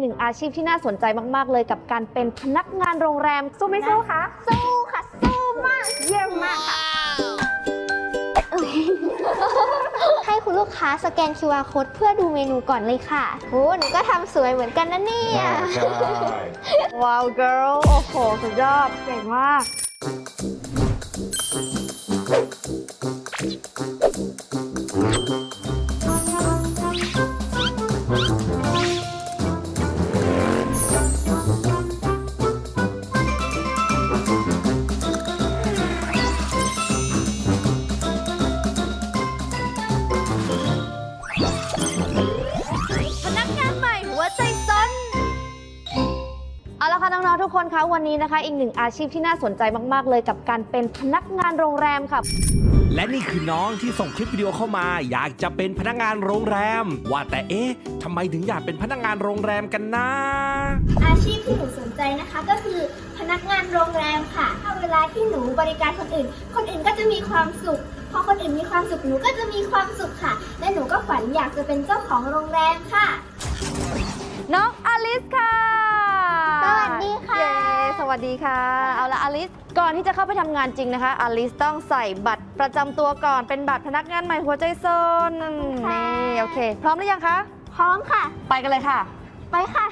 หนึ่งอาชีพที่น่าสนใจมากๆเลยกับการเป็นพนักงานโรงแรมสู้ไม่สู้คะสู้ค่ะสู้มากเยี่ยมมากค่ะให้คุณลูกค้าสแกน QR Code เพื่อดูเมนูก่อนเลยค่ะโอ้หนูก็ทำสวยเหมือนกันนะเนี่ยว้าว girl โอ้โหสุดยอดเก่งมากเอาละค่ะน้องๆทุกคนคะวันนี้นะคะอีกหนึ่งอาชีพที่น่าสนใจมากๆเลยกับการเป็นพนักงานโรงแรมค่ะและนี่คือน้องที่ส่งคลิปวิดีโอเข้ามาอยากจะเป็นพนักงานโรงแรมว่าแต่ทำไมถึงอยากเป็นพนักงานโรงแรมกันนะอาชีพที่หนูสนใจนะคะก็คือพนักงานโรงแรมค่ะเวลาที่หนูบริการคนอื่นก็จะมีความสุขพอคนอื่นมีความสุขหนูก็จะมีความสุขค่ะและหนูก็ฝันอยากจะเป็นเจ้าของโรงแรมค่ะน้องอลิสค่ะสวัสดีค่ะสวัสดีค่ะเอาละอลิสก่อนที่จะเข้าไปทำงานจริงนะคะอลิสต้องใส่บัตรประจำตัวก่อนเป็นบัตรพนักงานใหม่หัวใจโซนนี่โอเคพร้อมหรือยังคะพร้อมค่ะไปกันเลยค่ะไปค่ะ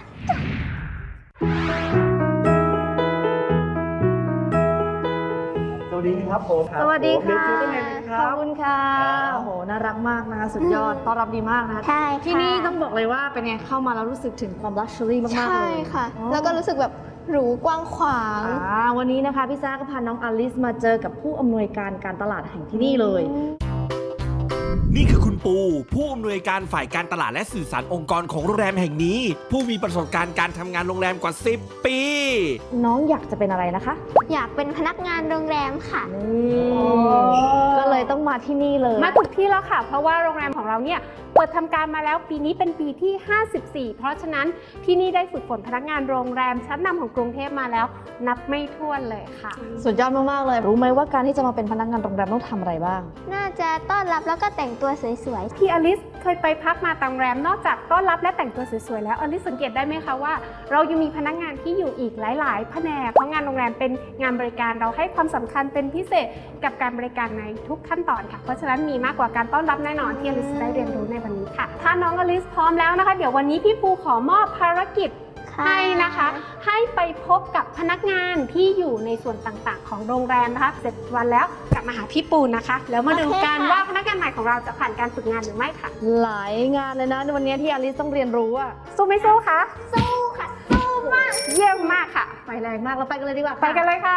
สวัสดีครับผมสวัสดีค่ะขอบคุณค่ะโอ้โหน่ารักมากนะคะสุดยอดต้อนรับดีมากนะคะใช่ที่นี่ต้องบอกเลยว่าเป็นไงเข้ามาแล้วรู้สึกถึงความลักชัวรี่มากๆเลยใช่ค่ะแล้วก็รู้สึกแบบหรูกว้างขวางวันนี้นะคะพี่ซ่าก็พาน้องอลิสมาเจอกับผู้อำนวยการการตลาดแห่งที่นี่เลยนี่คือคุณปูผู้อำนวยการฝ่ายการตลาดและสื่อสารองค์กรของโรงแรมแห่งนี้ผู้มีประสบการณ์การทำงานโรงแรมกว่า10 ปีน้องอยากจะเป็นอะไรนะคะอยากเป็นพนักงานโรงแรมค่ะก็เลยต้องมาที่นี่เลยมาถูกที่แล้วค่ะเพราะว่าโรงแรมของเราเนี่ยเปิดทำการมาแล้วปีนี้เป็นปีที่54เพราะฉะนั้นที่นี่ได้ฝึกฝนพนักงานโรงแรมชั้นนำของกรุงเทพมาแล้วนับไม่ถ้วนเลยค่ะสุดยอดมากๆเลยรู้ไหมว่าการที่จะมาเป็นพนักงานโรงแรมต้องทำอะไรบ้างน่าจะต้อนรับแล้วก็แต่งตัวสวยๆที่อลิสเคยไปพักมาตามโรงแรมนอกจากต้อนรับและแต่งตัวสวยๆแล้วอลิสสังเกตได้ไหมคะว่าเรายังมีพนักงานที่อยู่อีกหลายๆแผนกเพราะงานโรงแรมเป็นงานบริการเราให้ความสำคัญเป็นพิเศษกับการบริการในทุกขั้นตอนค่ะเพราะฉะนั้นมีมากกว่าการต้อนรับแน่นอนที่อลิสได้เรียนรู้ในวันนี้ค่ะถ้าน้องอลิสพร้อมแล้วนะคะเดี๋ยววันนี้พี่ปูขอมอบภารกิจให้นะคะให้ไปพบกับพนักงานที่อยู่ในส่วนต่างๆของโรงแรมนะคะเสร็จวันแล้วกลับมาหาพี่ปูนะคะแล้วมาดูกันว่าพนักงานใหม่ของเราจะผ่านการฝึกงานหรือไม่ค่ะหลายงานเลยนะในวันนี้ที่อลิสต้องเรียนรู้อะสู้ไม่สู้คะสู้ค่ะสู้มากเยี่ยมมากค่ะไฟแรงมากเราไปกันเลยดีกว่าไปกันเลยค่ะ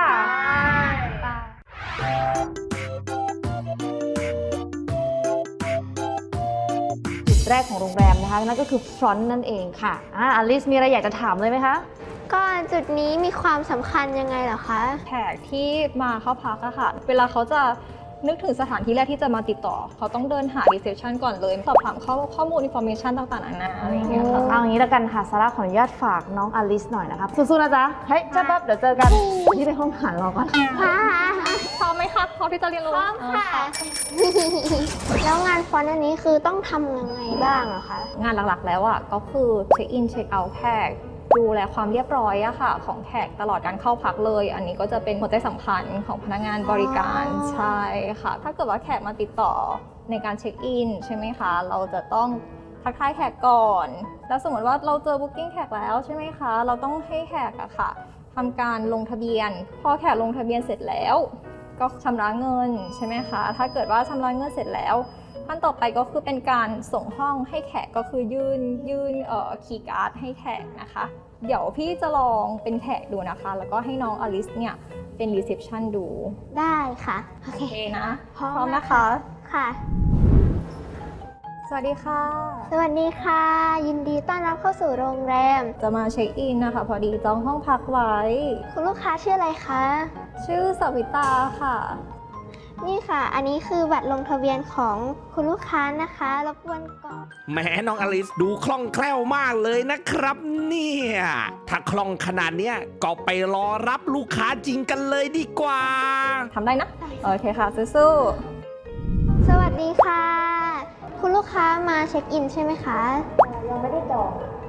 แรกของโรงแรมนะคะนั่นก็คือฟรอนต์นั่นเองค่ะอลิสมีอะไรอยากจะถามเลยไหมคะก็จุดนี้มีความสำคัญยังไงเหรอคะแขกที่มาเข้าพักอะค่ะเวลาเขาจะนึกถึงสถานที่แรกที่จะมาติดต่อเขาต้องเดินหา reception ก่อนเลยสอบถามข้อมูล information ต่างๆนานาอะไรอย่างเงี้ยค่ะเอาอย่างนี้แล้วกันค่ะซาร่าขออนุญาตฝากน้องอลิสหน่อยนะคะสู้ๆนะจ๊ะเฮ้ยเจ้าปั๊บเดี๋ยวเจอกันที่ในห้องอาหารเราก่อนพร้อมไหมคะพร้อมที่จะเรียนรู้พร้อมค่ะแล้วงานฟอนต์อันนี้คือต้องทำยังไงบ้างอะคะงานหลักๆแล้วอะก็คือเช็คอินเช็คเอาท์แขกดูแลความเรียบร้อยอะค่ะของแขกตลอดการเข้าพักเลยอันนี้ก็จะเป็นหัวใจสำคัญของพนักงานบริการใช่ค่ะถ้าเกิดว่าแขกมาติดต่อในการเช็คอินใช่ไหมคะเราจะต้องทักทายแขกก่อนแล้วสมมติว่าเราเจอบุ๊กิ้งแขกแล้วใช่ไหมคะเราต้องให้แขกอะค่ะทำการลงทะเบียนพอแขกลงทะเบียนเสร็จแล้วก็ชำระเงินใช่ไหมคะถ้าเกิดว่าชำระเงินเสร็จแล้วขั้นต่อไปก็คือเป็นการส่งห้องให้แขกก็คือยื่นคีย์การ์ดให้แขกนะคะเดี๋ยวพี่จะลองเป็นแขกดูนะคะแล้วก็ให้น้องอลิสเนี่ยเป็นรีเซพชันดูได้ค่ะโอเคนะพร้อมนะคะค่ะสวัสดีค่ะสวัสดีค่ะยินดีต้อนรับเข้าสู่โรงแรมจะมาเช็คอินนะคะพอดีจองห้องพักไว้คุณลูกค้าชื่ออะไรคะชื่อสวิตาค่ะนี่ค่ะอันนี้คือบัตรลงทะเบียนของคุณลูกค้านะคะรบกวนก่อนแหมน้องอลิสดูคล่องแคล่วมากเลยนะครับเนี่ยถ้าคล่องขนาดเนี้ยก็ไปรอรับลูกค้าจริงกันเลยดีกว่าทำได้นะโอเคค่ะสู้ๆสวัสดีค่ะคุณลูกค้ามาเช็คอินใช่ไหมคะยังไม่ได้จอง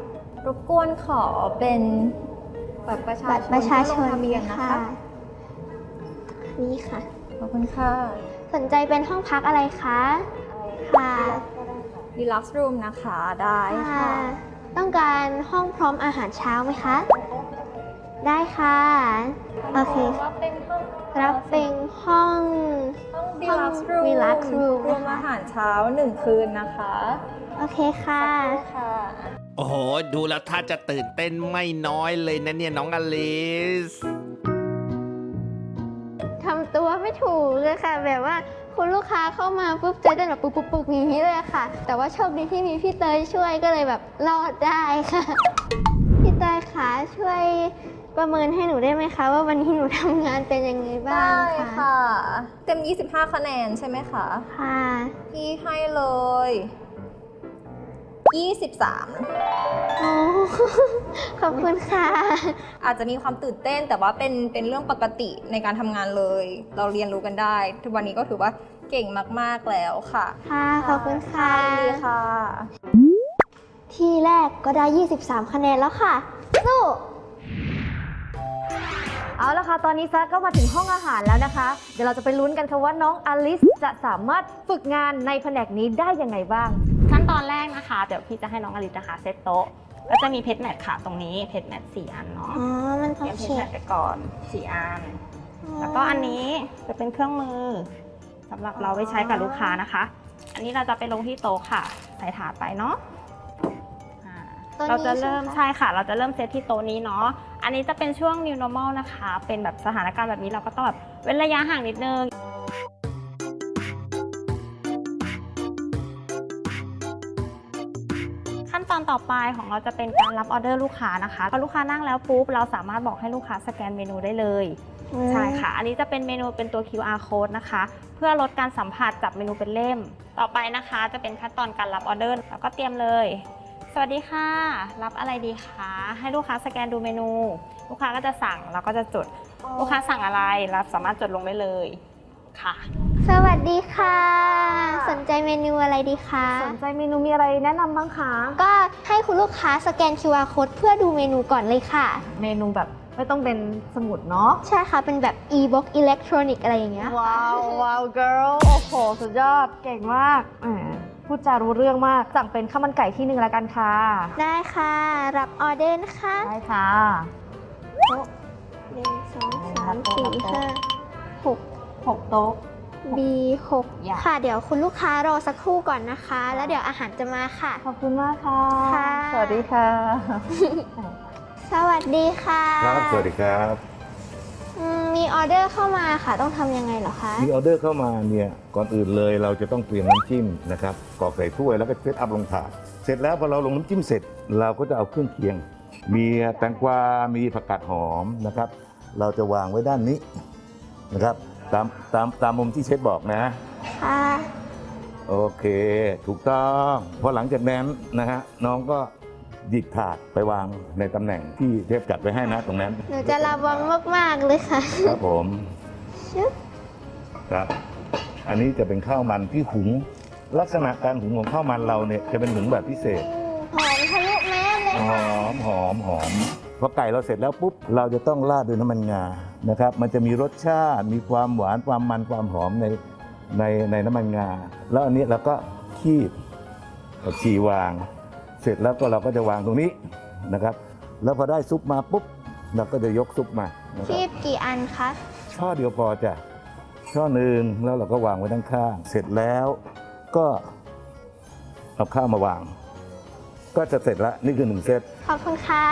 รบกวนขอเป็นบัตรประชาบัตชรนประชาชนเพื่อลงทะเบียนนะคะนี่ค่ะขอบคุณค่ะสนใจเป็นห้องพักอะไรคะค่ะ Deluxe Room นะคะได้ค่ะต้องการห้องพร้อมอาหารเช้าไหมคะ ได้ค่ะ โอเคว่าเป็นห้องรับเป็นห้อง Deluxe Room Deluxe Room รวมอาหารเช้า1 คืนนะคะโอเคค่ะค่ะโอ้โห ดูแล้วถ้าจะตื่นเต้นไม่น้อยเลยนะเนี่ยน้องอลิสทำตัวไม่ถูกเลยค่ะ แบบว่าคุณลูกค้าเข้ามาปุ๊บใจเต้นแบบปุ๊บอย่างนี้เลยค่ะ แต่ว่าโชคดีที่มีพี่เตยช่วยก็เลยแบบรอดได้ค่ะ พี่เตยคะช่วยประเมินให้หนูได้ไหมคะ ว่าวันนี้หนูทำงานเป็นยังไงบ้างได้คะค่ะ เต็ม 25 คะแนนใช่ไหมคะค่ะพี่ให้เลย 23 โอ้ ขอบคุณค่ะอาจจะมีความตื่นเต้นแต่ว่าเป็นเรื่องปกติในการทำงานเลย เราเรียนรู้กันได้ทุกวันนี้ก็ถือว่าเก่งมากๆแล้วค่ะค่ะ ขอบคุณค่ะดีค่ะที่แรกก็ได้ 23 คะแนนแล้วค่ะ สู้เอาละค่ะ ตอนนี้ซักก็มาถึงห้องอาหารแล้วนะคะ เดี๋ยวเราจะไปลุ้นกันค่ะว่าน้องอลิสจะสามารถฝึกงานในแผนกนี้ได้ยังไงบ้างขั้นตอนแรกนะคะ เดี๋ยวพี่จะให้น้องอลิสนะคะเซตโต๊ะก็จะมีเพชรแมทค่ะตรงนี้เพชรแมท4 อันเนาะอ๋อ มันเตโอรียมเพเคชรแมทไปก่อน4 อัน แล้วก็อันนี้จะเป็นเครื่องมือสำหรับเราไว้ใช้กับลูกค้านะคะ อันนี้เราจะไปลงที่โต๊ะค่ะใส่ถาดไปเนาะเราจะเริ่มใช่ค่ะ เราจะเริ่มเซตที่โต๊ะนี้เนาะอันนี้จะเป็นช่วง new normal นะคะ เป็นแบบสถานการณ์แบบนี้เราก็ต้องแบบเว้นระยะห่างนิดนึง ขั้นตอนต่อไปของเราจะเป็นการรับออเดอร์ลูกค้านะคะพอลูกค้านั่งแล้วปุ๊บเราสามารถบอกให้ลูกค้าสแกนเมนูได้เลยใช่ค่ะ อันนี้จะเป็นเมนูเป็นตัว QR code นะคะ เพื่อลดการสัมผัสจับเมนูเป็นเล่ม ต่อไปนะคะจะเป็นขั้นตอนการรับออเดอร์แล้วก็เตรียมเลย สวัสดีค่ะรับอะไรดีคะให้ลูกค้าสแกนดูเมนู ลูกค้าก็จะสั่งเราก็จะจดลูกค้าสั่งอะไรเราสามารถจดลงได้เลยค่ะสวัสดีค่ะ สนใจเมนูอะไรดีคะสนใจเมนูมีอะไรแนะนำบ้างคะก็ให้คุณลูกค้าสแกน QR code เพื่อดูเมนูก่อนเลยค่ะเมนูแบบไม่ต้องเป็นสมุดเนาะใช่ค่ะ เป็นแบบ e-book electronic อะไรอย่างเงี้ยว้าวว้าว girl โอ้โห สุดยอด เก่งมากแหมพูดจารู้เรื่องมาก สั่งเป็นข้าวมันไก่ที่หนึ่งละกันค่ะได้ค่ะ รับออเดอร์นะคะได้ค่ะ 1 2 3 4 5 6 โต๊ะ 6 B6 อย่างค่ะ เดี๋ยวคุณลูกค้ารอสักครู่ก่อนนะคะ แล้วเดี๋ยวอาหารจะมาค่ะขอบคุณมากค่ะค่ะสวัสดีค่ะสวัสดีค่ะครับ สวัสดีครับมีออเดอร์เข้ามาค่ะ ต้องทำยังไงเหรอคะมีออเดอร์เข้ามาเนี่ยก่อนอื่นเลยเราจะต้องเตรียมน้ำจิ้มนะครับกรอกใส่ถ้วยแล้วก็เซตอัพลงถาดเสร็จแล้วพอเราลงน้ำจิ้มเสร็จเราก็จะเอาเครื่องเคียง มีแตงกวา มีผักกาดหอมนะครับ เราจะวางไว้ด้านนี้นะครับตามมุมที่เชฟบอกนะค่ะโอเค ถูกต้องพอหลังจากนั้นนะฮะน้องก็หยิบถาดไปวางในตำแหน่งที่เชฟจัดไว้ให้นะตรงนั้นหนูจะระวังมากๆเลยค่ะครับผมชึบครับ อันนี้จะเป็นข้าวมันที่หุงลักษณะการหุงของข้าวมันเราเนี่ยจะเป็นหุงแบบพิเศษหอมทะลุแมสเลยหค่ะอมพอไก่เราเสร็จแล้วปุ๊บเราจะต้องราดด้วยน้ำมันงานะครับ มันจะมีรสชาติมีความหวานความมันความหอมในน้ำมันงา แล้วอันนี้เราก็คีบผักชีวาง เสร็จแล้วก็เราก็จะวางตรงนี้นะครับ แล้วพอได้ซุปมาปุ๊บเราก็จะยกซุปมานะคคีรับบกี่อันคะช่อเดียวพอจ้ะช่อหนึ่งแล้วเราก็วางไว้ด้านข้างเสร็จแล้วก็เอาข้าวมาวาง ก็จะเสร็จละนี่คือ1 เซตขอบคุณค่ะ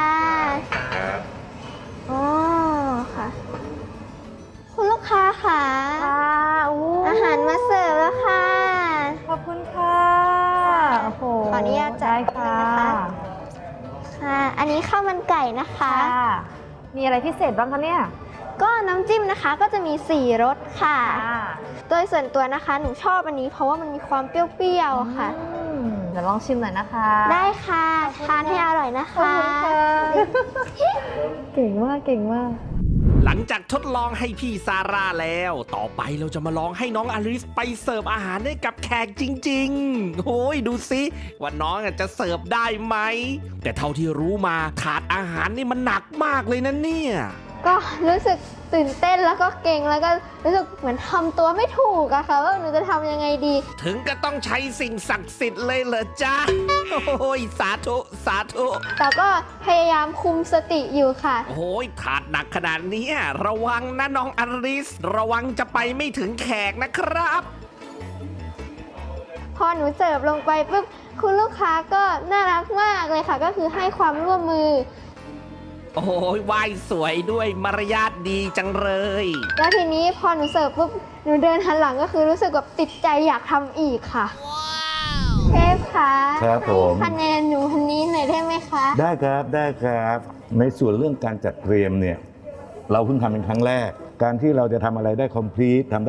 อ๋อค่ะ คุณลูกค้าค่ะ อาหารมาเสิร์ฟแล้วค่ะขอบคุณค่ะโอ้โหขออนุญาตจ่าได้ยค่ะนะคะ ค่ะ อันนี้ข้าวมันไก่นะคะค่ะ มีอะไรพิเศษบ้างคะเนี่ยก็น้ำจิ้มนะคะก็จะมี 4 รสค่ะ โดยส่วนตัวนะคะหนูชอบอันนี้เพราะว่ามันมีความเปรี้ยวๆค่ะเดี๋ยวลองชิมหน่อยนะคะได้ค่ะ ทานให้อร่อยนะคะเก่งมาก เก่งมากหลังจากทดลองให้พี่ซาร่าแล้วต่อไปเราจะมาลองให้น้องอลิสไปเสิร์ฟอาหารให้กับแขกจริงๆโอ้ยดูสิว่าน้องจะเสิร์ฟได้ไหมแต่เท่าที่รู้มาถาดอาหารนี่มันหนักมากเลยนะเนี่ยก็รู้สึกตื่นเต้นแล้วก็เก่งแล้วก็รู้สึกเหมือนทำตัวไม่ถูกอะค่ะว่าหนูจะทำยังไงดีถึงก็ต้องใช้สิ่งศักดิ์สิทธิ์เลยเหรอจ๊ะโอ้ยสาธุสาธุแต่ก็พยายามคุมสติอยู่ค่ะโอ้ยถาดหนักขนาดนี้ระวังนะน้องอลิสระวังจะไปไม่ถึงแขกนะครับพอหนูเสิร์ฟลงไปปุ๊บคุณลูกค้าก็น่ารักมากเลยค่ะ ก็คือให้ความร่วมมือโอ้ยไหว้สวยด้วยมารยาทดีจังเลยแล้วทีนี้พอหนูเสิร์ฟปุ๊บหนูเดินหันหลังก็คือรู้สึกแบบติดใจอยากทำอีกค่ะเชฟคะครับผมให้คะแนนหนูคนนี้หน่อยได้ไหมคะได้ครับได้ครับ ในส่วนเรื่องการจัดเตรียมเนี่ยเราเพิ่งทำเป็นครั้งแรก การที่เราจะทำอะไรได้ complete ทำได้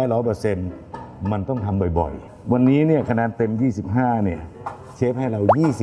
100%มันต้องทำบ่อยๆ วันนี้เนี่ยคะแนนเต็ม 25 เนี่ยเชฟให้เรา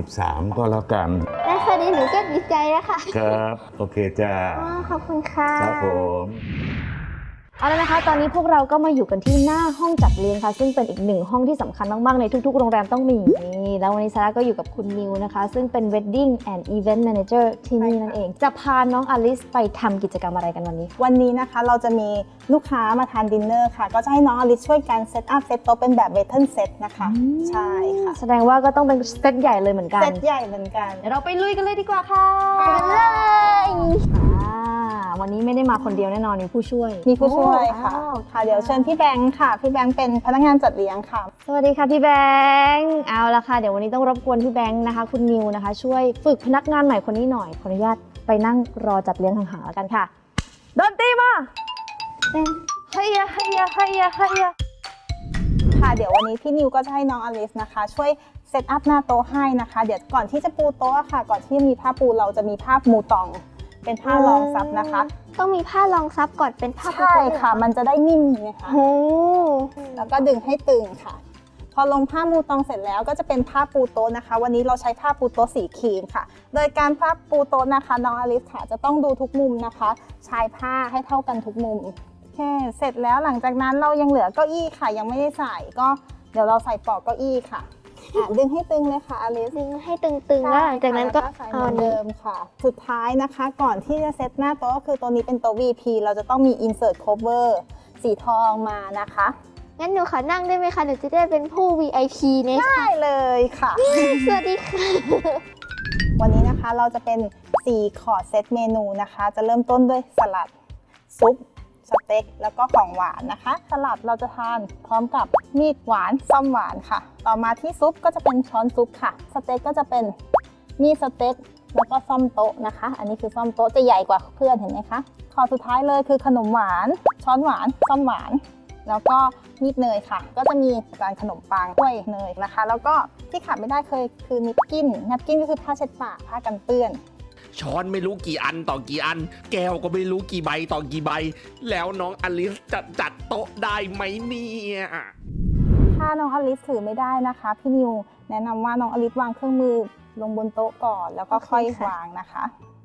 23 ก็แล้วกันและคราวนี้หนูก็ดีใจแล้วค่ะครับ โอเคจ้าอ๋อขอบคุณค่ะครับผมเอาละนะคะ ตอนนี้พวกเราก็มาอยู่กันที่หน้าห้องจัดเลี้ยงค่ะซึ่งเป็นอีกหนึ่งห้องที่สำคัญมากๆในทุกๆโรงแรมต้องมีนี่แล้ววันนี้ซาร่าก็อยู่กับคุณนิวนะคะซึ่งเป็น Wedding and Event Manager ที่นี่นั่นเอง จะพาน้องอลิสไปทำกิจกรรมอะไรกันวันนี้วันนี้นะคะเราจะมีลูกค้ามาทานดินเนอร์ค่ะ ก็จะให้น้องอลิสช่วยกันเซตอัพเซตโต๊ะเป็นแบบเวทเทิลเซตนะคะใช่ค่ะแสดงว่าก็ต้องเป็นเซตใหญ่เลยเหมือนกันเซตใหญ่เหมือนกันเดี๋ยวเราไปลุยกันเลยดีกว่าค่ะไปกันเลยวันนี้ไม่ได้มาคนเดียวแน่นอนมีผู้ช่วยมีผู้ช่วยค่ะอ้าวค่ะ เดี๋ยวเชิญพี่แบงค์ค่ะ พี่แบงค์เป็นพนักงานจัดเลี้ยงค่ะสวัสดีค่ะพี่แบงค์เอาละค่ะเดี๋ยววันนี้ต้องรบกวนพี่แบงค์นะคะคุณนิวนะคะช่วยฝึกพนักงานใหม่คนนี้หน่อยขออนุญาตไปนั่งรอจัดเลี้ยงห่างๆแล้วกันค่ะดนตรีมาเฮียเฮียเฮียเฮียค่ะ เดี๋ยววันนี้พี่นิวก็จะให้น้องอลิสนะคะ ช่วยเซตอัพหน้าโต๊ะให้นะคะ เดี๋ยวก่อนที่จะปูโต๊ะค่ะ ก่อนที่จะมีผ้าปูเราจะมีผ้ามูตอง เป็นผ้ารองซับนะคะต้องมีผ้ารองซับก่อนเป็นผ้าปูใช่โต๊ค่ะ มันจะได้นิ่มไงคะโอ้แล้วก็ดึงให้ตึงค่ะ พอลงผ้ามูตองเสร็จแล้วก็จะเป็นผ้าปูโต๊ะนะคะ วันนี้เราใช้ผ้าปูโต๊ะสีครีมค่ะ โดยการผ้าปูโต๊ะนะคะน้องอลิสค่ะจะต้องดูทุกมุมนะคะชายผ้าให้เท่ากันทุกมุมโอเคเสร็จแล้วหลังจากนั้นเรายังเหลือเก้าอี้ค่ะยังไม่ได้ใส่ก็เดี๋ยวเราใส่ปลอกเก้าอี้ค่ะดึงให้ตึงเลยค่ะอลิสดึงให้ตึงๆแล้วหลังจากนั้นก็ใส่เหมือนเดิมค่ะ สุดท้ายนะคะก่อนที่จะเซตหน้าโต๊ะก็คือตัวนี้เป็นโต๊ะ VP เราจะต้องมี insert cover สีทองมานะคะงั้นหนูขอนั่งได้ไหมคะหนูจะได้เป็นผู้ VIP เนี่ยได้เลยค่ะสวัสดีค่ะวันนี้นะคะเราจะเป็น4คอร์สเซตเมนูนะคะ จะเริ่มต้นด้วยสลัดซุปสเต็กแล้วก็ของหวานนะคะ สลัดเราจะทานพร้อมกับมีดหวานซ่อมหวานค่ะ ต่อมาที่ซุปก็จะเป็นช้อนซุปค่ะสเต็กก็จะเป็นมีดสเต็กแล้วก็ซ่อมโต๊ะนะคะ อันนี้คือซ่อมโต๊ะจะใหญ่กว่าเพื่อนเห็นไหมคะคอร์สสุดท้ายเลยคือขนมหวานช้อนหวานซ่อมหวานแล้วก็มีดเนยค่ะก็จะมีจานขนมปังกล้วยเนยนะคะแล้วก็ที่ขาดไม่ได้คือนิปกินก็คือผ้าเช็ดปากผ้ากันเปื้อนช้อนไม่รู้กี่อันต่อกี่อัน แก้วก็ไม่รู้กี่ใบต่อกี่ใบ แล้วน้องอลิสจะจัดโต๊ะได้ไหมเนี่ยถ้าน้องอลิสถือไม่ได้นะคะพี่นิวแนะนำว่าน้องอลิสวางเครื่องมือลงบนโต๊ะก่อนแล้วก็ค่อยวางนะคะ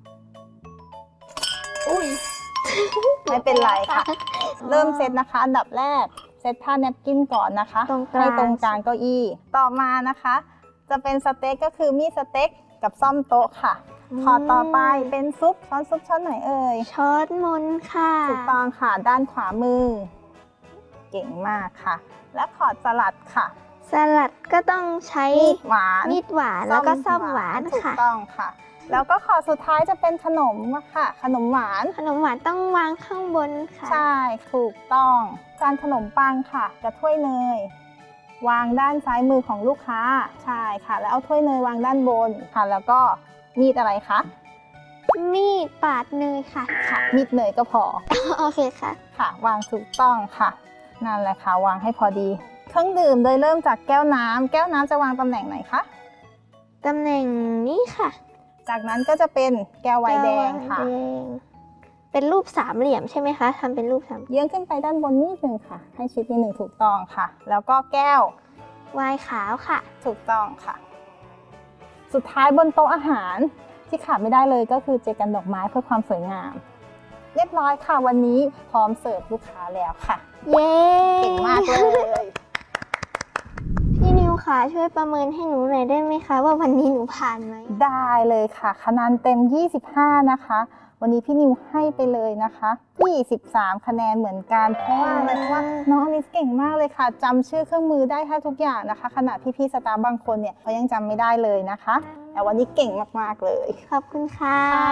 อุ้ย ไม่เป็นไรค่ะ เริ่มเซตนะคะอันดับแรกเซตผ้าแนปกินก่อนนะคะตรงกลางให้ตรงกลางเก้าอี้ต่อมานะคะ จะเป็นสเต็กก็คือมีดสเต็กกับซ่อมโต๊ะค่ะขอต่อไปเป็นซุปช้อนไหนเอ่ยช้อนมนค่ะถูกต้องค่ะด้านขวามือ เก่งมากค่ะ และขอสลัดค่ะสลัดก็ต้องใช้มีดหวานมีดหวานแล้วก็ซ่อมหวานถูกค่ะต้องค่ะ แล้วก็ขอสุดท้ายจะเป็นขนมค่ะ ขนมหวานขนมหวานต้องวางข้างบนค่ะใช่ถูกต้องจานขนมปังค่ะกับถ้วยเนยวางด้านซ้ายมือของลูกค้าใช่ค่ะ แล้วเอาถ้วยเนยวางด้านบนค่ะ แล้วก็มีดอะไรคะมีดปาดเนยค่ะค่ะมีดเนยก็พอโอเคค่ะค่ะ วางถูกต้องค่ะนั่นแหละค่ะวางให้พอดีเครื่องดื่มโดยเริ่มจากแก้วน้ำจะวางตำแหน่งไหนคะตำแหน่งนี้ค่ะจากนั้นก็จะเป็นแก้วไวน์แดงค่ะแก้วไวน์แดงเป็นรูปสามเหลี่ยมใช่ไหมคะทำเป็นรูปสามเยื้องขึ้นไปด้านบนนิดนึงค่ะ ให้ชิดนิดหนึ่งถูกต้องค่ะ แล้วก็แก้วไวน์ขาวค่ะถูกต้องค่ะ สุดท้ายบนโต๊ะอาหารที่ขาดไม่ได้เลยก็คือเจกันดอกไม้เพื่อความสวยงามเรียบร้อยค่ะวันนี้พร้อมเสิร์ฟลูกค้าแล้วค่ะเย้เก่งมากเลยพี่นิวคะช่วยประเมินให้หนูหน่อยได้ไหมคะว่าวันนี้หนูผ่านไหมได้เลยค่ะคะแนนเต็ม 25 นะคะ วันนี้พี่นิวให้ไปเลยนะคะ23 คะแนนเหมือนกันเพราะว่าอะไรเพราะว่าน้องอลิสเก่งมากเลยค่ะจำชื่อเครื่องมือได้แทบทุกอย่างนะคะขณะพี่ๆสตาฟบางคนเนี่ยเขายังจำไม่ได้เลยนะคะ แต่วันนี้เก่งมากๆเลยขอบคุณค่ะ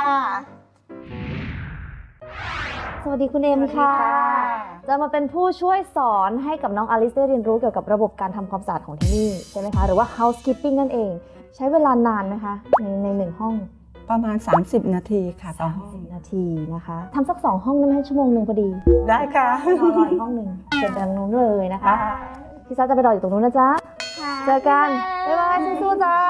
สวัสดีคุณเอ็มค่ะ จะมาเป็นผู้ช่วยสอนให้กับน้องอลิสได้เรียนรู้เกี่ยวกับระบบการทำความสะอาดของที่นี่ใช่ไหมคะ หรือว่า housekeeping นั่นเอง ใช้เวลานานไหมคะในหนึ่งห้องประมาณ 30 นาทีค่ะต่อห้อง 30 นาทีนะคะทำสัก2ห้องได้ไหมชั่วโมงหนึ่งพอดีได้ค่ะรออีกห้องหนึ่งเสร็จดังนู้นเลยนะคะพี่ซ่าจะไปรออยู่ตรงนู้นนะจ๊ะเจอกันบ๊ายบายสู้ๆจ้า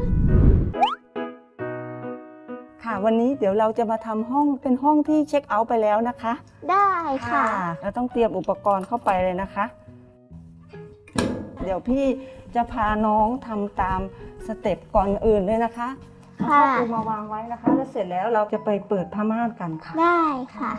ค่ะวันนี้เดี๋ยวเราจะมาทำห้องเป็นห้องที่เช็คเอาท์ไปแล้วนะคะได้ค่ะเราต้องเตรียมอุปกรณ์เข้าไปเลยนะคะ เดี๋ยวพี่จะพาน้องทำตามสเต็ปก่อนอื่นเลยนะคะเอาผ้าปูมาวางไว้นะคะ แล้วเสร็จแล้วเราจะไปเปิดผ้าม่านกันค่ะได้ค่ะ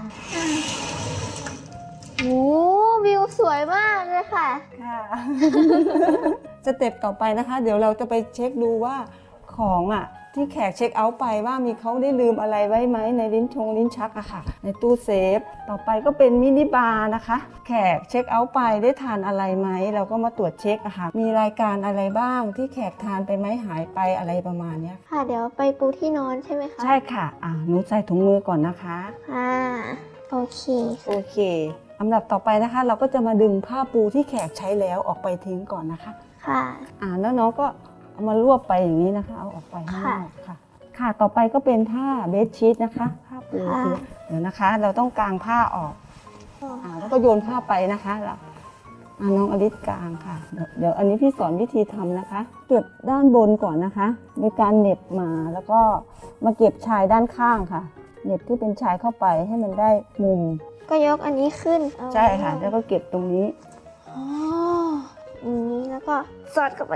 โอ้วิวสวยมากเลยค่ะค่ะ สเต็ปต่อไปนะคะ เดี๋ยวเราจะไปเช็คดูว่าของที่แขกเช็คเอาท์ไปว่ามีเขาได้ลืมอะไรไว้ไหมในลิ้นชักอะค่ะ ในตู้เซฟต่อไปก็เป็นมินิบาร์นะคะ แขกเช็คเอาท์ไปได้ทานอะไรไหมเราก็มาตรวจเช็คอะค่ะมีรายการอะไรบ้างที่แขกทานไปไหมหายไปอะไรประมาณนี้ค่ะเดี๋ยวไปปูที่นอนใช่ไหมคะใช่ค่ะหนูใส่ถุงมือก่อนนะคะโอเคโอเคอันดับต่อไปนะคะ เราก็จะมาดึงผ้าปูที่แขกใช้แล้วออกไปทิ้งก่อนนะคะค่ะแล้วน้องก็เอามารวบไปอย่างนี้นะคะเอาออกไปข้างนอกค่ะค่ะต่อไปก็เป็นผ้าเบดชีทนะคะผ้าปูเดี๋ยวนะคะ เราต้องกางผ้าออกแล้วก็โยนผ้าไปนะคะแล้วน้องอลิสกางค่ะเดี๋ยวอันนี้พี่สอนวิธีทำนะคะ เก็บด้านบนก่อนนะคะโดยการเหน็บมาแล้วก็มาเก็บชายด้านข้างค่ะเหน็บที่เป็นชายเข้าไปให้มันได้มุมก็ยกอันนี้ขึ้นใช่ค่ะแล้วก็เก็บตรงนี้อย่างนี้แล้วก็สอดเข้าไป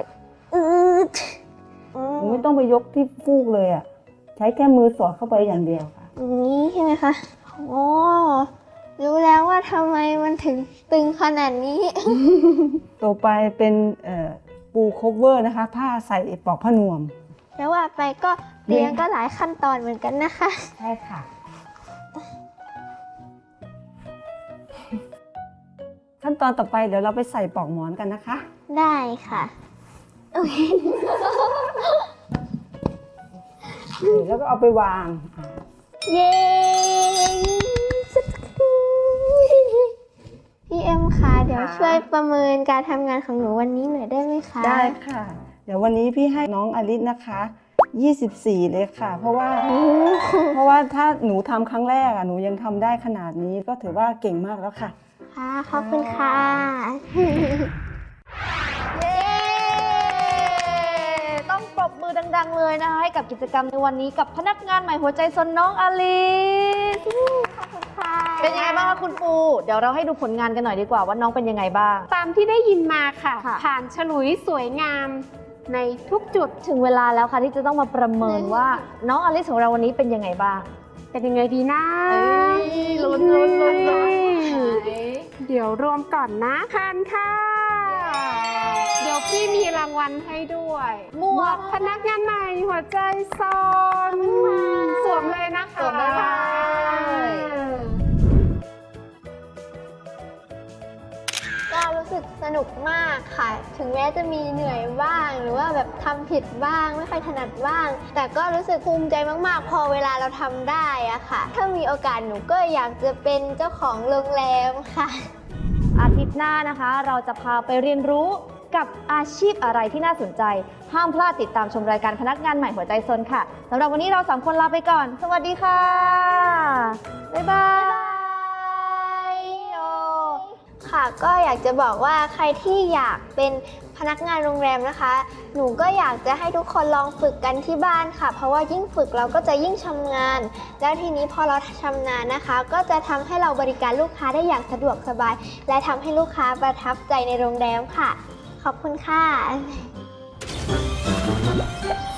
ไม่ต้องไปยกที่ฟูกเลยใช้แค่มือสอดเข้าไปอย่างเดียวค่ะอย่างนี้ใช่ไหมคะโอ้รู้แล้วว่าทำไมมันถึงตึงขนาดนี้ต่อไปเป็นปูโคเวอร์นะคะผ้าใส่ปลอกผ้านวมแล้วว่าไปก็เรียงก็หลายขั้นตอนเหมือนกันนะคะใช่ค่ะ ขั้นตอนต่อไปเดี๋ยวเราไปใส่ปลอกหมอนกันนะคะได้ค่ะโอเคแล้วก็เอาไปวางเย้พี่เอ็มคะเดี๋ยวช่วยประเมินการทำงานของหนูวันนี้หน่อยได้ไหมคะได้ค่ะ เดี๋ยววันนี้พี่ให้น้องอลิสนะคะ24เลยค่ะเพราะว่าถ้าหนูทำครั้งแรกหนูยังทำได้ขนาดนี้ก็ถือว่าเก่งมากแล้วค่ะค่ะขอบคุณค่ะเย้ต้องปรบมือดังๆเลยนะคะให้กับกิจกรรมในวันนี้กับพนักงานใหม่หัวใจซนน้องอลิสขอบคุณค่ะเป็นยังไงบ้างคะคุณปูเดี๋ยวเราให้ดูผลงานกันหน่อยดีกว่าว่าน้องเป็นยังไงบ้างตามที่ได้ยินมาค่ะผ่านฉลุยสวยงามในทุกจุดถึงเวลาแล้วค่ะที่จะต้องมาประเมินว่าน้องอลิสของเราวันนี้เป็นยังไงบ้างเป็นยังไงดีนะลุ้นเดี๋ยวรวมก่อนนะผ่านค่ะเดี๋ยวพี่มีรางวัลให้ด้วยหมวกพนักงานใหม่หัวใจซอนสวมเลยนะคะสวมเลยค่ะก็รู้สึกสนุกมากค่ะถึงแม้จะมีเหนื่อยบ้างหรือว่าแบบทำผิดบ้างไม่ค่อยถนัดบ้างแต่ก็รู้สึกภูมิใจมากๆพอเวลาเราทำได้อะค่ะถ้ามีโอกาสหนูก็อยากจะเป็นเจ้าของโรงแรมค่ะอาทิตย์หน้านะคะเราจะพาไปเรียนรู้กับอาชีพอะไรที่น่าสนใจห้ามพลาดติดตามชมรายการพนักงานใหม่หัวใจซนค่ะสำหรับวันนี้เรา3คนลาไปก่อนสวัสดีค่ะบ๊ายบายค่ะก็อยากจะบอกว่าใครที่อยากเป็นพนักงานโรงแรมนะคะหนูก็อยากจะให้ทุกคนลองฝึกกันที่บ้านค่ะเพราะว่ายิ่งฝึกเราก็จะยิ่งชำนาญแล้วทีนี้พอเราชำนาญนะคะก็จะทำให้เราบริการลูกค้าได้อย่างสะดวกสบายและทำให้ลูกค้าประทับใจในโรงแรมค่ะขอบคุณค่ะ